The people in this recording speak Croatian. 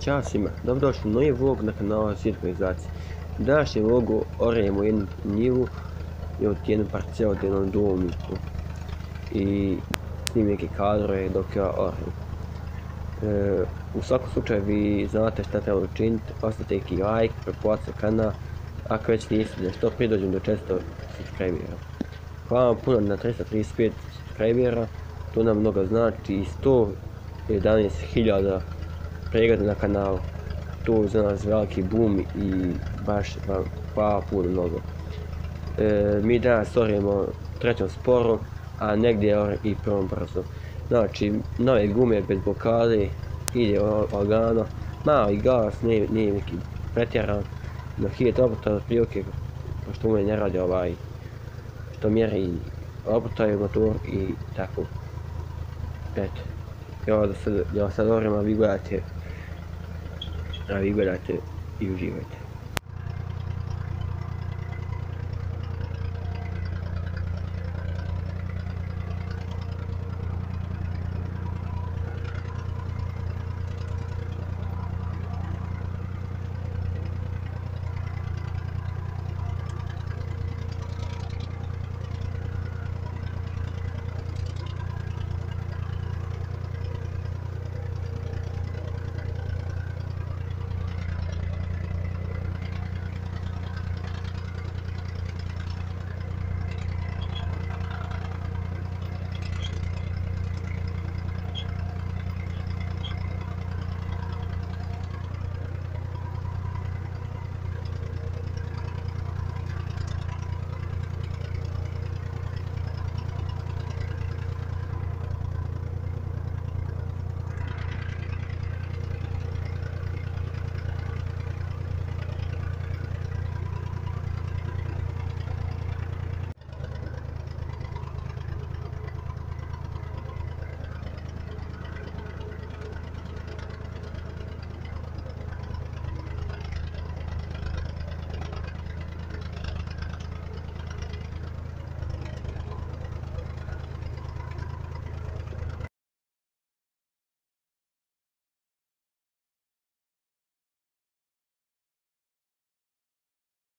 Ćao svima, dobrodošli u novi vlog na kanalu Svijet organizacije. U današnjem vlogu orejemo jednu njivu i od jednu parcelu od jednom domiku i snim neke kadrove dok ja orejem. U svakom slučaju vi znate šta treba učiniti, ostavite neki like, pretplatite kanal, ako već niste da što prije dođem do 400 subscribera. Hvala vam puno na 335 subscribera, to nam mnogo znači i 111.000 pregleda na kanalu. To je za nas veliki boom i baš vam hvala puno mnogo. Mi danas orejemo trećom sporom, a negdje i prvom brzo. Znači, nove gume bez blokade, ide lagano, mali gas, nije neki pretjeran, na 1000 obrtaja otprilike, pošto u mene ne radi što mjeri obrtaje motor i tako. Eto, ja sad orem, a vi gledate i uživajte.